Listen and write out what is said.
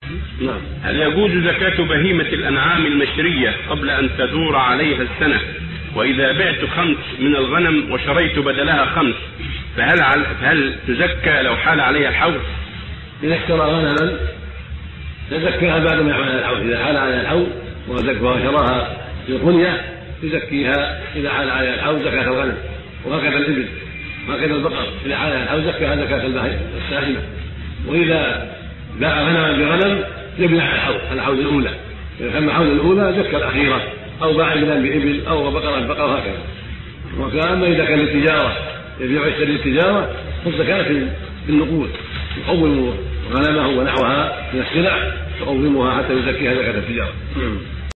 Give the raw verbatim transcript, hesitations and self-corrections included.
نعم. هل يجوز زكاة بهيمة الأنعام المشرية قبل أن تدور عليها السنة؟ وإذا بعت خمس من الغنم وشريت بدلها خمس فهل عل... هل تزكى لو حال عليها الحول؟ إذا اشترى غنما تزكيها بعد ما يحول على الحول، إذا حال عليها الحول وشراها في القنية تزكيها إذا حال عليها الحول زكاة الغنم، وهكذا الإبل وهكذا البقر إذا حال عليها الحول زكاها زكاة الساهمة. وإذا باع غنما بغنم يبنى على الحول على الحول الأولى، إذا كان الحول الأولى زكى الأخيرة، أو باع إبلا بإبل أو بقرة ببقرة هكذا. وكأما إذا كان التجارة يبيع ويشتري التجارة فالزكاة في النقود، يقوم غنمه ونحوها من السلع يقومها حتى يزكيها زكاة التجارة.